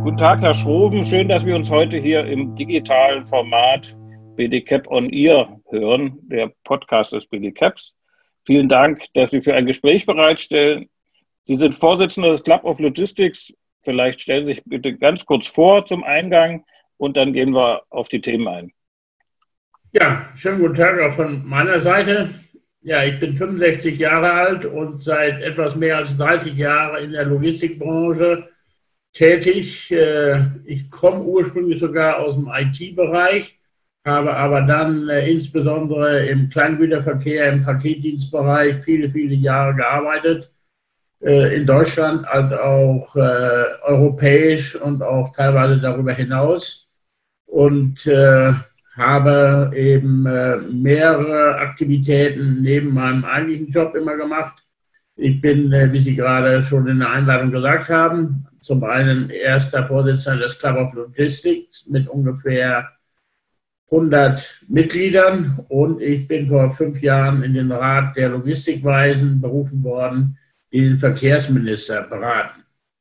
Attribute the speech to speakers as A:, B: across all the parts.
A: Guten Tag, Herr Schroven. Schön, dass wir uns heute hier im digitalen Format BDCAP on Ear hören, der Podcast des BDCAPs. Vielen Dank, dass Sie für ein Gespräch bereitstellen. Sie sind Vorsitzender des Club of Logistics. Vielleicht stellen Sie sich bitte ganz kurz vor zum Eingang und dann gehen wir auf die Themen ein.
B: Ja, schönen guten Tag auch von meiner Seite. Ja, ich bin 65 Jahre alt und seit etwas mehr als 30 Jahren in der Logistikbranche tätig. Ich komme ursprünglich sogar aus dem IT-Bereich, habe aber dann insbesondere im Kleingüterverkehr, im Paketdienstbereich viele Jahre gearbeitet. In Deutschland als auch europäisch und auch teilweise darüber hinaus. Und habe eben mehrere Aktivitäten neben meinem eigentlichen Job immer gemacht. Ich bin, wie Sie gerade schon in der Einladung gesagt haben, zum einen erster Vorsitzender des Club of Logistics mit ungefähr 100 Mitgliedern und ich bin vor 5 Jahren in den Rat der Logistikweisen berufen worden, die den Verkehrsminister beraten.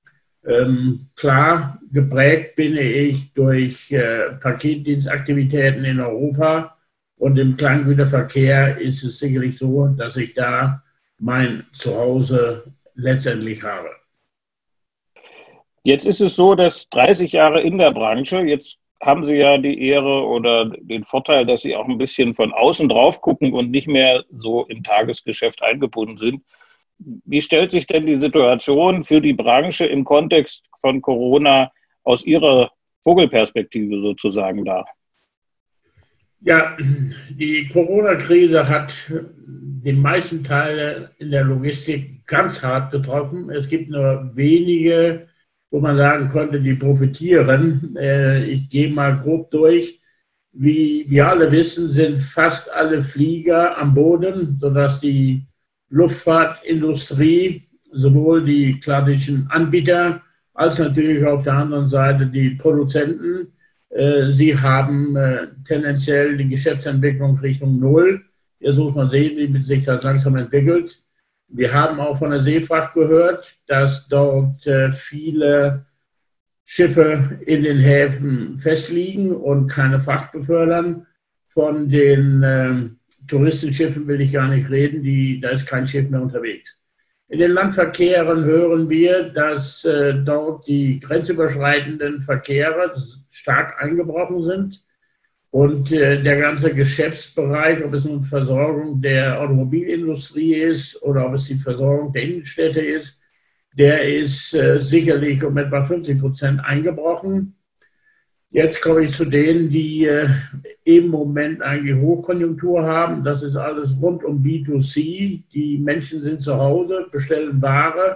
B: Klar, geprägt bin ich durch Paketdienstaktivitäten in Europa und im Kleingüterverkehr ist es sicherlich so, dass ich da mein Zuhause letztendlich habe.
A: Jetzt ist es so, dass 30 Jahre in der Branche, jetzt haben Sie ja die Ehre oder den Vorteil, dass Sie auch ein bisschen von außen drauf gucken und nicht mehr so im Tagesgeschäft eingebunden sind. Wie stellt sich denn die Situation für die Branche im Kontext von Corona aus Ihrer Vogelperspektive sozusagen dar?
B: Ja, die Corona-Krise hat den meisten Teile in der Logistik ganz hart getroffen. Es gibt nur wenige, wo man sagen konnte, die profitieren. Ich gehe mal grob durch. Wie wir alle wissen, sind fast alle Flieger am Boden, sodass die Luftfahrtindustrie, sowohl die klassischen Anbieter als natürlich auf der anderen Seite die Produzenten, sie haben tendenziell die Geschäftsentwicklung Richtung Null. Jetzt muss man sehen, wie sich das langsam entwickelt. Wir haben auch von der Seefracht gehört, dass dort viele Schiffe in den Häfen festliegen und keine Fracht befördern. Von den Touristenschiffen will ich gar nicht reden, da ist kein Schiff mehr unterwegs. In den Landverkehren hören wir, dass dort die grenzüberschreitenden Verkehre stark eingebrochen sind und der ganze Geschäftsbereich, ob es nun Versorgung der Automobilindustrie ist oder ob es die Versorgung der Innenstädte ist, der ist sicherlich um etwa 50% eingebrochen. Jetzt komme ich zu denen, die im Moment eigentlich Hochkonjunktur haben. Das ist alles rund um B2C. Die Menschen sind zu Hause, bestellen Ware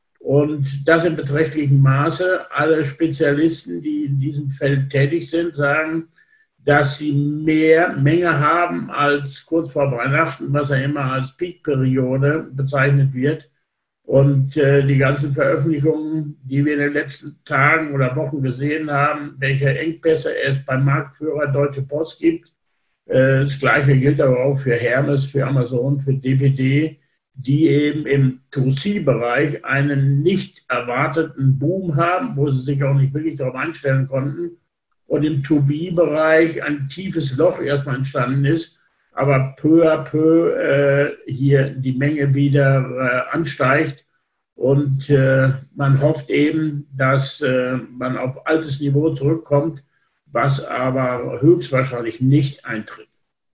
B: und das in beträchtlichem Maße. Alle Spezialisten, die in diesem Feld tätig sind, sagen, dass sie mehr Menge haben als kurz vor Weihnachten, was ja immer als Peak-Periode bezeichnet wird. Und die ganzen Veröffentlichungen, die wir in den letzten Tagen oder Wochen gesehen haben, welche Engpässe es beim Marktführer Deutsche Post gibt. Das Gleiche gilt aber auch für Hermes, für Amazon, für DPD, die eben im 2C-Bereich einen nicht erwarteten Boom haben, wo sie sich auch nicht wirklich darauf einstellen konnten. Und im 2B-Bereich ein tiefes Loch erstmal entstanden ist, aber peu à peu hier die Menge wieder ansteigt und man hofft eben, dass man auf altes Niveau zurückkommt, was aber höchstwahrscheinlich nicht eintritt.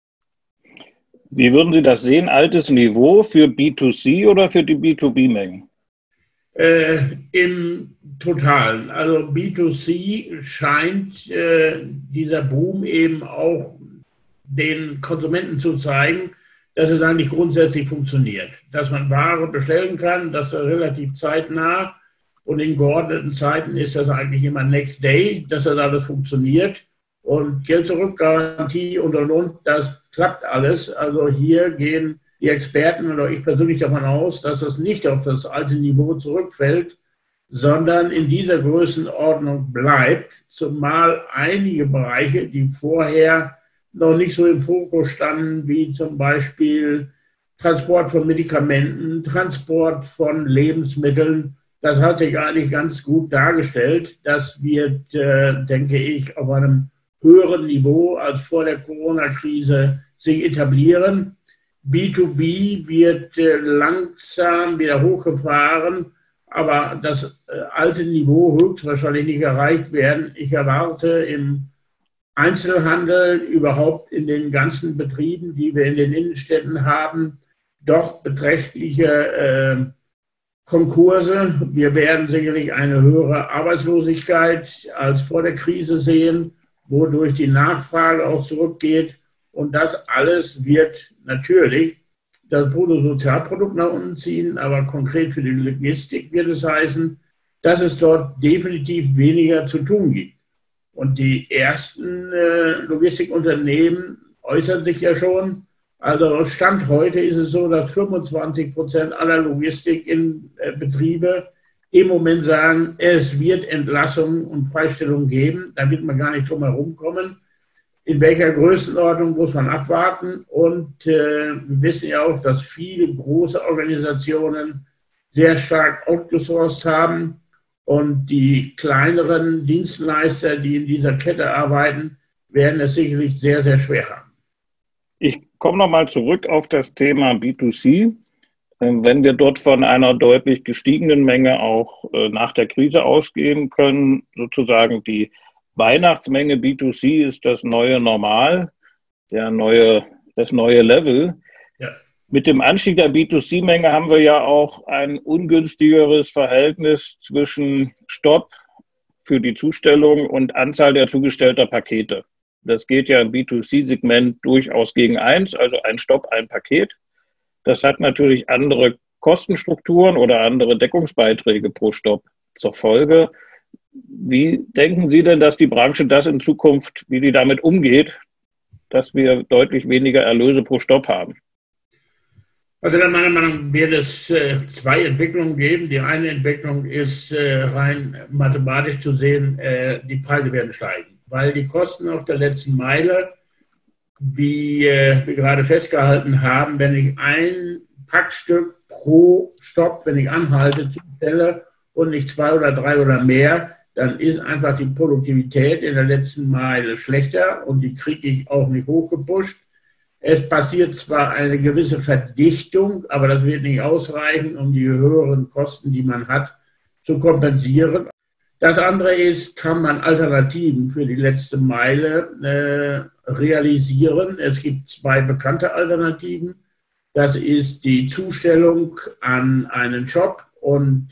A: Wie würden Sie das sehen? Altes Niveau für B2C oder für die B2B-Mengen?
B: Im Totalen. Also B2C scheint dieser Boom eben auch den Konsumenten zu zeigen, dass es eigentlich grundsätzlich funktioniert. Dass man Ware bestellen kann, dass er relativ zeitnah und in geordneten Zeiten ist das eigentlich immer Next Day, dass das alles funktioniert. Und Geld-Zurück-Garantie und, das klappt alles. Also hier gehen die Experten oder ich persönlich davon aus, dass es nicht auf das alte Niveau zurückfällt, sondern in dieser Größenordnung bleibt, zumal einige Bereiche, die vorher noch nicht so im Fokus standen, wie zum Beispiel Transport von Medikamenten, Transport von Lebensmitteln, Das hat sich eigentlich ganz gut dargestellt. Das wird, denke ich, auf einem höheren Niveau als vor der Corona-Krise sich etablieren. B2B wird langsam wieder hochgefahren, aber das alte Niveau höchstwahrscheinlich nicht erreicht werden. Ich erwarte im Einzelhandel, überhaupt in den ganzen Betrieben, die wir in den Innenstädten haben, doch beträchtliche Konkurse. Wir werden sicherlich eine höhere Arbeitslosigkeit als vor der Krise sehen, wodurch die Nachfrage auch zurückgeht. Und das alles wird natürlich das Bruttosozialprodukt nach unten ziehen, aber konkret für die Logistik wird es heißen, dass es dort definitiv weniger zu tun gibt. Und die ersten Logistikunternehmen äußern sich ja schon. Also Stand heute ist es so, dass 25% aller Logistikbetriebe im Moment sagen, es wird Entlassungen und Freistellungen geben. Da wird man gar nicht drum herum kommen. In welcher Größenordnung muss man abwarten? Und wir wissen ja auch, dass viele große Organisationen sehr stark outgesourced haben. Und die kleineren Dienstleister, die in dieser Kette arbeiten, werden es sicherlich sehr, sehr schwer haben.
A: Ich komme nochmal zurück auf das Thema B2C. Wenn wir dort von einer deutlich gestiegenen Menge auch nach der Krise ausgehen können, sozusagen die Weihnachtsmenge B2C ist das neue Normal, das neue Level. Ja. Mit dem Anstieg der B2C-Menge haben wir ja auch ein ungünstigeres Verhältnis zwischen Stopp für die Zustellung und Anzahl der zugestellter Pakete. Das geht ja im B2C-Segment durchaus gegen 1, also ein Stopp, ein Paket. Das hat natürlich andere Kostenstrukturen oder andere Deckungsbeiträge pro Stopp zur Folge. Wie denken Sie denn, dass die Branche das in Zukunft, wie die damit umgeht, dass wir deutlich weniger Erlöse pro Stopp haben?
B: Also in meiner Meinung nach wird es zwei Entwicklungen geben. Die eine Entwicklung ist rein mathematisch zu sehen, die Preise werden steigen, weil die Kosten auf der letzten Meile, wie wir gerade festgehalten haben, wenn ich ein Packstück pro Stopp, wenn ich anhalte, zustelle und nicht 2 oder 3 oder mehr, dann ist einfach die Produktivität in der letzten Meile schlechter und die kriege ich auch nicht hochgepusht. Es passiert zwar eine gewisse Verdichtung, aber das wird nicht ausreichen, um die höheren Kosten, die man hat, zu kompensieren. Das andere ist, kann man Alternativen für die letzte Meile realisieren. Es gibt zwei bekannte Alternativen. Das ist die Zustellung an einen Shop und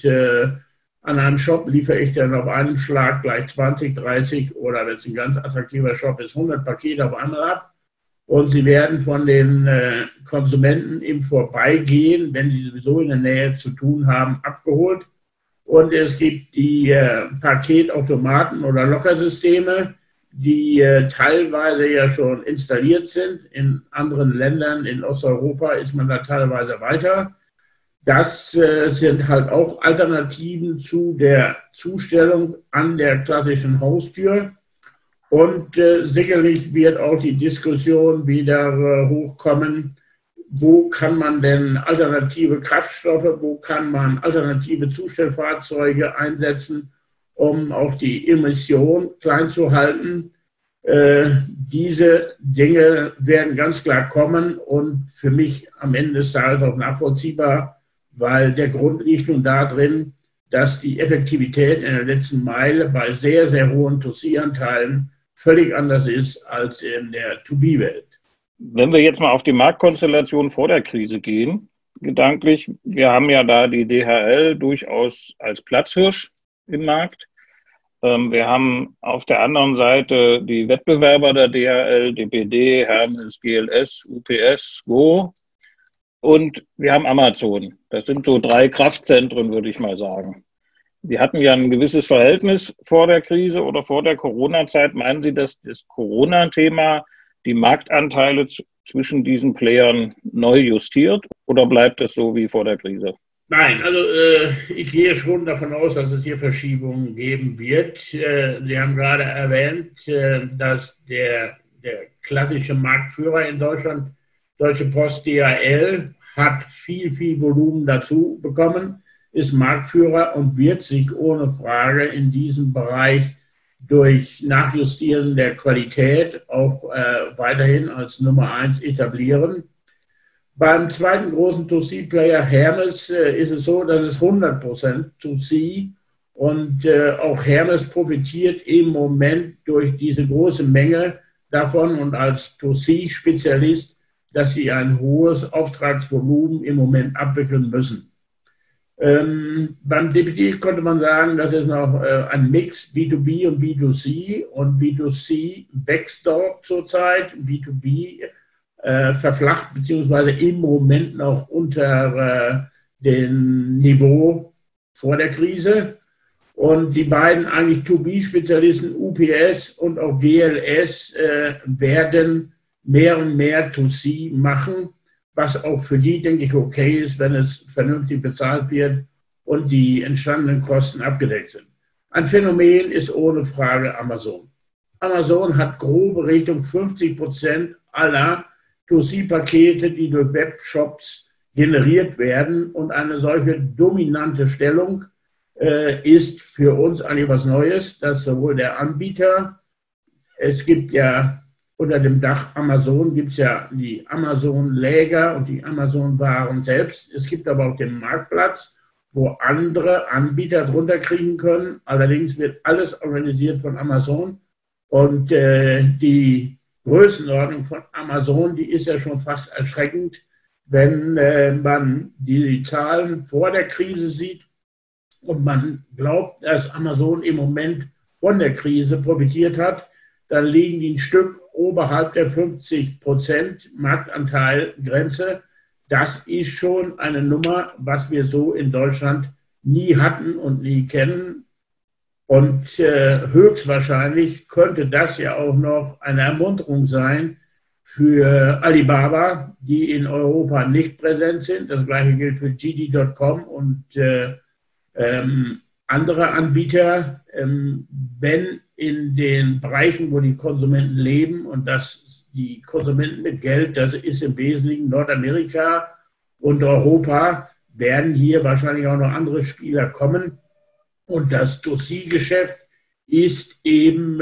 B: an einem Shop liefere ich dann auf einen Schlag gleich 20, 30 oder wenn es ein ganz attraktiver Shop ist, 100 Pakete auf einmal ab. Und sie werden von den Konsumenten im Vorbeigehen, wenn sie sowieso in der Nähe zu tun haben, abgeholt. Und es gibt die Paketautomaten oder Lockersysteme, die teilweise ja schon installiert sind. In anderen Ländern in Osteuropa ist man da teilweise weiter. Das sind halt auch Alternativen zu der Zustellung an der klassischen Haustür. Und sicherlich wird auch die Diskussion wieder hochkommen, wo kann man denn alternative Kraftstoffe, wo kann man alternative Zustellfahrzeuge einsetzen, um auch die Emission klein zu halten. Diese Dinge werden ganz klar kommen und für mich am Ende des Tages auch nachvollziehbar, weil der Grund liegt nun darin, dass die Effektivität in der letzten Meile bei sehr, sehr hohen To-C-Anteilen völlig anders ist als in der To-B-Welt.
A: Wenn wir jetzt mal auf die Marktkonstellation vor der Krise gehen, gedanklich, wir haben ja da die DHL durchaus als Platzhirsch im Markt. Wir haben auf der anderen Seite die Wettbewerber der DHL, DPD, Hermes, GLS, UPS, Go und wir haben Amazon. Das sind so 3 Kraftzentren, würde ich mal sagen. Die hatten ja ein gewisses Verhältnis vor der Krise oder vor der Corona-Zeit. Meinen Sie, dass das Corona-Thema die Marktanteile zwischen diesen Playern neu justiert oder bleibt es so wie vor der Krise?
B: Nein, also ich gehe schon davon aus, dass es hier Verschiebungen geben wird. Sie haben gerade erwähnt, dass der klassische Marktführer in Deutschland, Deutsche Post DHL, hat viel, viel Volumen dazu bekommen. ist Marktführer und wird sich ohne Frage in diesem Bereich durch Nachjustieren der Qualität auch weiterhin als Nummer 1 etablieren. Beim zweiten großen 2C-Player Hermes ist es so, dass es 100% 2C und auch Hermes profitiert im Moment durch diese große Menge davon und als 2C-Spezialist, dass sie ein hohes Auftragsvolumen im Moment abwickeln müssen. Beim DPD konnte man sagen, das ist noch ein Mix B2B und B2C und B2C wächst dort zurzeit, B2B verflacht beziehungsweise im Moment noch unter dem Niveau vor der Krise. Und die beiden eigentlich 2B-Spezialisten UPS und auch GLS werden mehr und mehr 2C machen, was auch für die, denke ich, okay ist, wenn es vernünftig bezahlt wird und die entstandenen Kosten abgedeckt sind. Ein Phänomen ist ohne Frage Amazon. Amazon hat grobe Richtung 50% aller 2C-Pakete, die durch Webshops generiert werden, und eine solche dominante Stellung ist für uns eigentlich was Neues, dass sowohl der Anbieter, es gibt ja unter dem Dach Amazon, gibt es ja die Amazon-Läger und die Amazon-Waren selbst. Es gibt aber auch den Marktplatz, wo andere Anbieter drunter kriegen können. Allerdings wird alles organisiert von Amazon und die Größenordnung von Amazon, die ist ja schon fast erschreckend, wenn man die Zahlen vor der Krise sieht und man glaubt, dass Amazon im Moment von der Krise profitiert hat, dann liegen die ein Stück oberhalb der 50% Marktanteilgrenze. Das ist schon eine Nummer, was wir so in Deutschland nie hatten und nie kennen. Und höchstwahrscheinlich könnte das ja auch noch eine Ermunterung sein für Alibaba, die in Europa nicht präsent sind. Das gleiche gilt für JD.com und andere Anbieter. Wenn in den Bereichen, wo die Konsumenten leben, und das die Konsumenten mit Geld, das ist im Wesentlichen Nordamerika und Europa, werden hier wahrscheinlich auch noch andere Spieler kommen. Und das 2C-Geschäft ist eben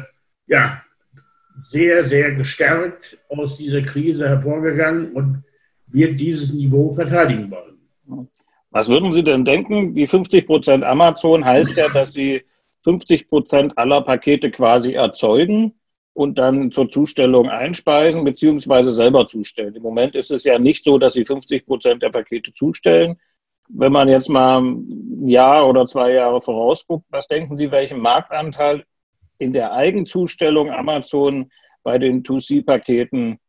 B: sehr, sehr gestärkt aus dieser Krise hervorgegangen und wird dieses Niveau verteidigen wollen.
A: Was würden Sie denn denken? Die 50% Amazon heißt ja, dass Sie 50% aller Pakete quasi erzeugen und dann zur Zustellung einspeisen bzw. selber zustellen. Im Moment ist es ja nicht so, dass Sie 50% der Pakete zustellen. Wenn man jetzt mal ein Jahr oder 2 Jahre vorausguckt, was denken Sie, welchen Marktanteil in der Eigenzustellung Amazon bei den 2C-Paketen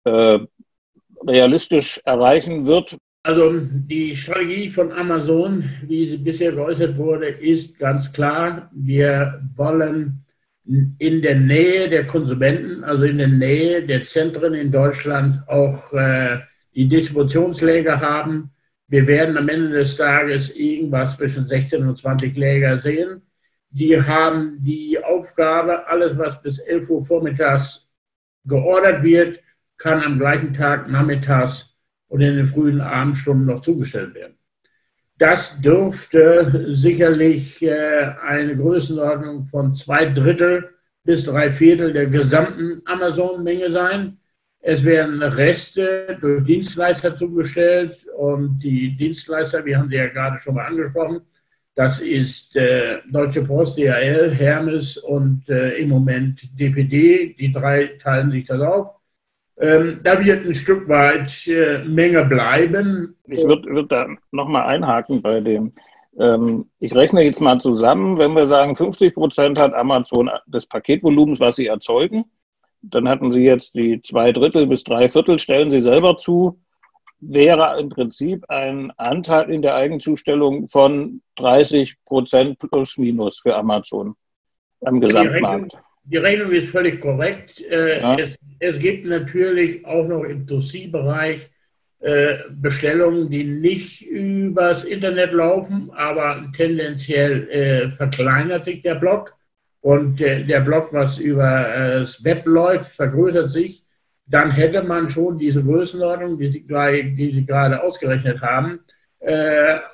A: realistisch erreichen wird?
B: Also die Strategie von Amazon, wie sie bisher geäußert wurde, ist ganz klar. Wir wollen in der Nähe der Konsumenten, also in der Nähe der Zentren in Deutschland auch die Distributionsläger haben. Wir werden am Ende des Tages irgendwas zwischen 16 und 20 Läger sehen. Die haben die Aufgabe, alles, was bis 11 Uhr vormittags geordert wird, kann am gleichen Tag nachmittags und in den frühen Abendstunden noch zugestellt werden. Das dürfte sicherlich eine Größenordnung von 2/3 bis 3/4 der gesamten Amazon-Menge sein. Es werden Reste durch Dienstleister zugestellt und die Dienstleister, wir haben sie ja gerade schon mal angesprochen, das ist Deutsche Post, DHL, Hermes und im Moment DPD. Die 3 teilen sich das auf. Da wird ein Stück weit Menge bleiben.
A: Ich würde da nochmal einhaken bei dem. Ich rechne jetzt mal zusammen, wenn wir sagen, 50% hat Amazon des Paketvolumens, was sie erzeugen. Dann hatten Sie jetzt die 2/3 bis 3/4 stellen Sie selber zu. Wäre im Prinzip ein Anteil in der Eigenzustellung von 30% plus minus für Amazon am Gesamtmarkt.
B: Die Rechnung ist völlig korrekt.
A: Ja.
B: Es gibt natürlich auch noch im 2C-Bereich Bestellungen, die nicht übers Internet laufen, aber tendenziell verkleinert sich der Block. Und der Block, was über das Web läuft, vergrößert sich. Dann hätte man schon diese Größenordnung, die Sie gerade ausgerechnet haben,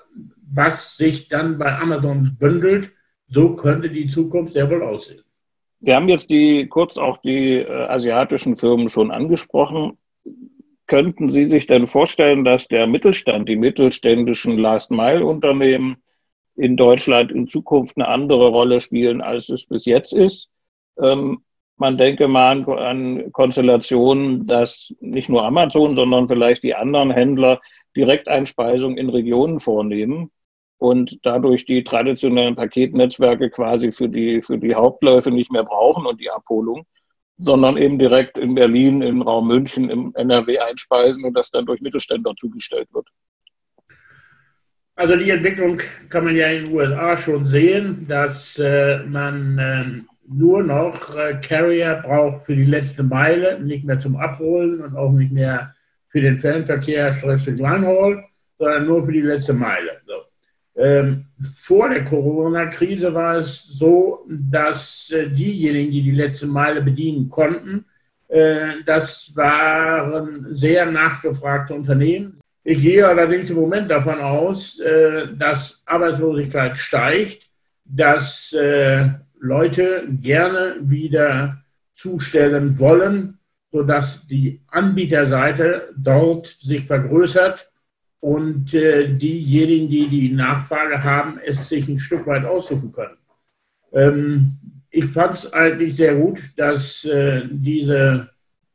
B: was sich dann bei Amazon bündelt. So könnte die Zukunft sehr wohl aussehen.
A: Wir haben jetzt kurz auch die asiatischen Firmen schon angesprochen. Könnten Sie sich denn vorstellen, dass der Mittelstand, die mittelständischen Last-Mile-Unternehmen in Deutschland in Zukunft eine andere Rolle spielen, als es bis jetzt ist? Man denke mal an Konstellationen, dass nicht nur Amazon, sondern vielleicht die anderen Händler Direkteinspeisung in Regionen vornehmen und dadurch die traditionellen Paketnetzwerke quasi für die Hauptläufe nicht mehr brauchen und die Abholung, sondern eben direkt in Berlin, im Raum München, im NRW einspeisen und das dann durch Mittelständler zugestellt wird.
B: Also die Entwicklung kann man ja in den USA schon sehen, dass man nur noch Carrier braucht für die letzte Meile, nicht mehr zum Abholen und auch nicht mehr für den Fernverkehr, Linehaul, sondern nur für die letzte Meile. So. Vor der Corona-Krise war es so, dass diejenigen, die die letzte Meile bedienen konnten, das waren sehr nachgefragte Unternehmen. Ich gehe allerdings im Moment davon aus, dass Arbeitslosigkeit steigt, dass Leute gerne wieder zustellen wollen, sodass die Anbieterseite dort sich vergrößert und diejenigen, die die Nachfrage haben, es sich ein Stück weit aussuchen können. Ich fand es eigentlich sehr gut, dass diese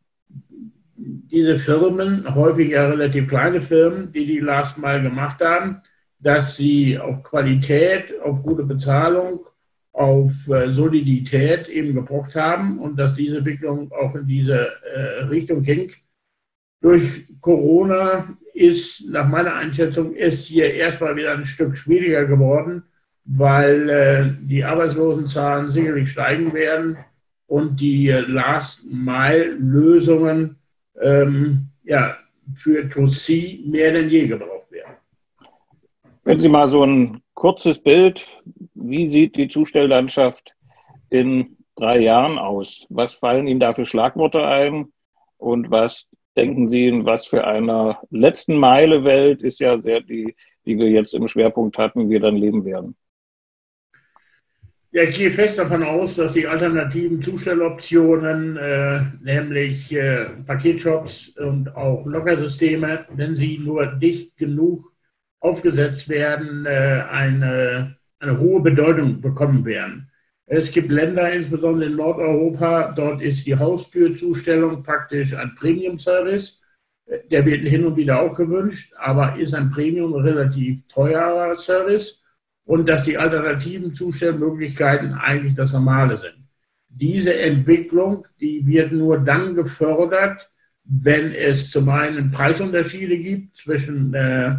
B: Firmen, häufig ja relativ kleine Firmen, die Last Mile gemacht haben, dass sie auf Qualität, auf gute Bezahlung, auf Solidität eben gepocht haben und dass diese Entwicklung auch in diese Richtung ging. Durch Corona ist, nach meiner Einschätzung, ist hier erstmal wieder ein Stück schwieriger geworden, weil die Arbeitslosenzahlen sicherlich steigen werden und die Last-Mile-Lösungen für To-C mehr denn je gebraucht werden.
A: Wenn Sie mal so ein kurzes Bild, wie sieht die Zustelllandschaft in 3 Jahren aus? Was fallen Ihnen da für Schlagworte ein und was denken Sie, in was für einer letzten Meile-Welt ist ja sehr die wir jetzt im Schwerpunkt hatten, wir dann leben werden?
B: Ja, ich gehe fest davon aus, dass die alternativen Zustelloptionen, nämlich Paketshops und auch Lockersysteme, wenn sie nur dicht genug aufgesetzt werden, eine hohe Bedeutung bekommen werden. Es gibt Länder, insbesondere in Nordeuropa, dort ist die Haustürzustellung praktisch ein Premium-Service. Der wird hin und wieder auch gewünscht, aber ist ein Premium relativ teurer Service und dass die alternativen Zustellmöglichkeiten eigentlich das Normale sind. Diese Entwicklung, die wird nur dann gefördert, wenn es zum einen Preisunterschiede gibt zwischen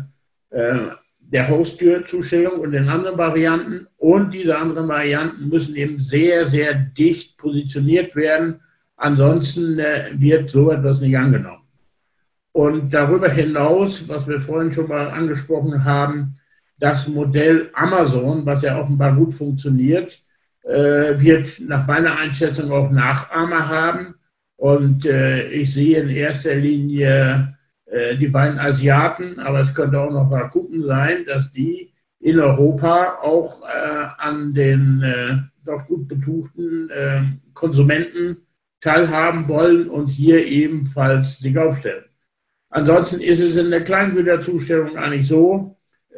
B: der Haustürzustellung und den anderen Varianten. Und diese anderen Varianten müssen eben sehr, sehr dicht positioniert werden. Ansonsten wird so etwas nicht angenommen. Und darüber hinaus, was wir vorhin schon mal angesprochen haben, das Modell Amazon, was ja offenbar gut funktioniert, wird nach meiner Einschätzung auch Nachahmer haben. Und ich sehe in erster Linie die beiden Asiaten, aber es könnte auch noch Rakuten sein, dass die in Europa auch an den doch gut betuchten Konsumenten teilhaben wollen und hier ebenfalls sich aufstellen. Ansonsten ist es in der Kleingüterzustellung eigentlich so,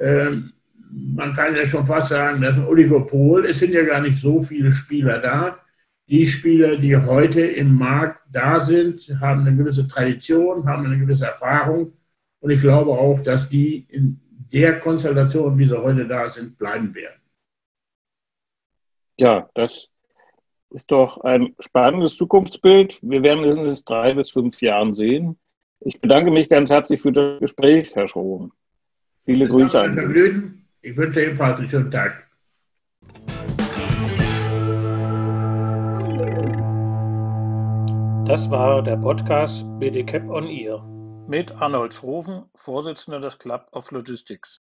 B: man kann ja schon fast sagen, das ist ein Oligopol, es sind ja gar nicht so viele Spieler da. Die Spieler, die heute im Markt da sind, haben eine gewisse Tradition, haben eine gewisse Erfahrung. Und ich glaube auch, dass die in der Konstellation, wie sie heute da sind, bleiben werden.
A: Ja, das ist doch ein spannendes Zukunftsbild. Wir werden es in 3 bis 5 Jahren sehen. Ich bedanke mich ganz herzlich für das Gespräch, Herr Schroven. Viele Grüße an Sie.
B: Ich wünsche ebenfalls einen schönen Tag.
C: Das war der Podcast BDCAP on Ear
A: mit Arnold Schroven, Vorsitzender des Club of Logistics.